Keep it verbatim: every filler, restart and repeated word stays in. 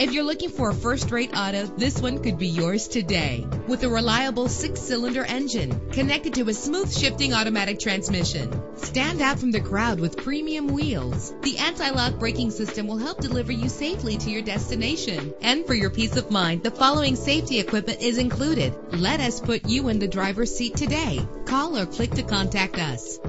If you're looking for a first-rate auto, this one could be yours today. With a reliable six-cylinder engine connected to a smooth shifting automatic transmission. Stand out from the crowd with premium wheels. The anti-lock braking system will help deliver you safely to your destination. And for your peace of mind, the following safety equipment is included. Let us put you in the driver's seat today. Call or click to contact us.